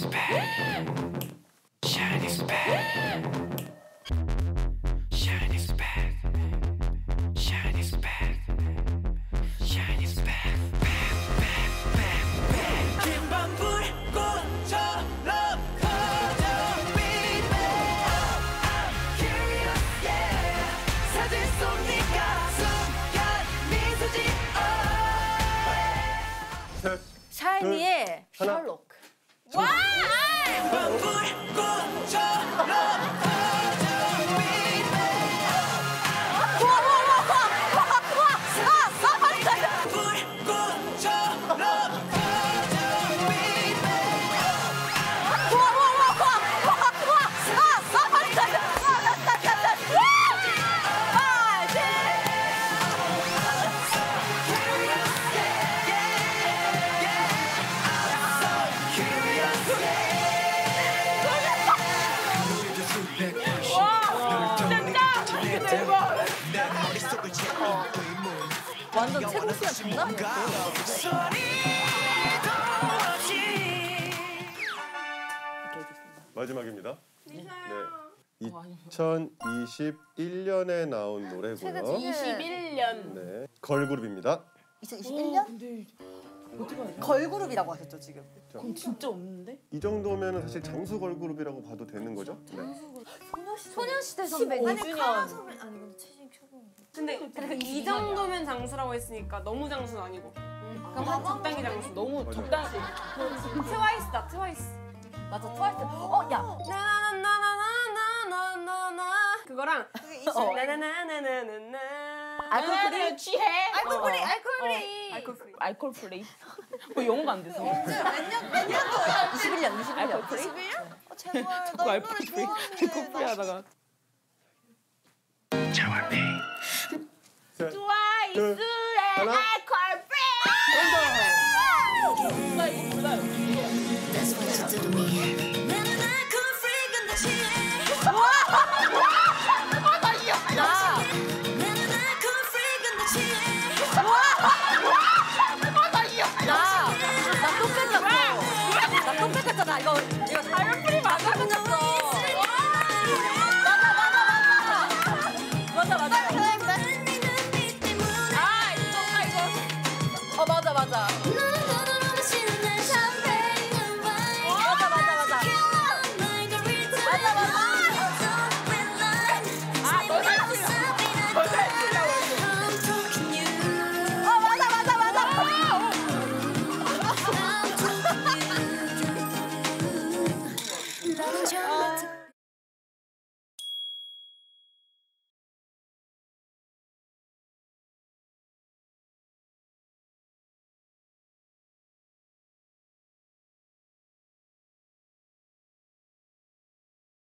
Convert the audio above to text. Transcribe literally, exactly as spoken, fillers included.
Shiny's back. Shiny's back. Shiny's back. Shiny's back. Shiny's back. Back, back, back, back. 긴 밤불꽃처럼 커져 baby. I'm curious, yeah. 사진 속 네가 숨간 미소 지어. 셋, 샤이니의 하나. 셜록. 와! 밤불꽃처럼 커져 baby. 완전 최고 시간 장난 아니었어. 마지막입니다. 네. 이천이십일 년에 나온 노래고요. 이십일 년. 네. 걸그룹입니다. 이천이십일 년? 근데 어떻게 하죠? 걸그룹이라고 하셨죠 지금? 그럼 진짜 없는데? 이 정도면 사실 장수 걸그룹이라고 봐도 되는 거죠? 네. 소녀시대 선배님. 아니, 카라 선배 아니 근데 최진 최고. 근데 근데 이 정도면 장수라고 했으니까 너무 장수는 아니고. 그럼 한 적당히 장수. 너무 적당히. 트와이스다 트와이스. 맞아, 트와이스. 어, 야. 나나나나나나나나나 그거랑 어. 나나나나나나나. 알콜 프리? 취해. 알콜 프리, 어. 알콜 프리. 알콜 프리. 알콜 프리. 뭐 영어가 안 돼서. 몇년 몇 년도야? 이십일 년, 이십일 년. 알콜 프리? 이십일 년? 어, 제발 자꾸 나 알콜 노래 프리. 좋아하는데. 알콜 프리 하다가. 셋, 트와이스의 하나. 알콜 프리. 몰라 이거 몰라요. That's what you do to me. 나는 알콜 프리 근데 취해.